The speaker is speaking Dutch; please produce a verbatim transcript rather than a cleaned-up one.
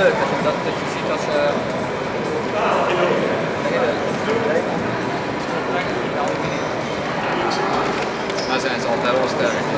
leuk dat, dat, dat je ziet dat ze... Maar zijn ze altijd wel sterk.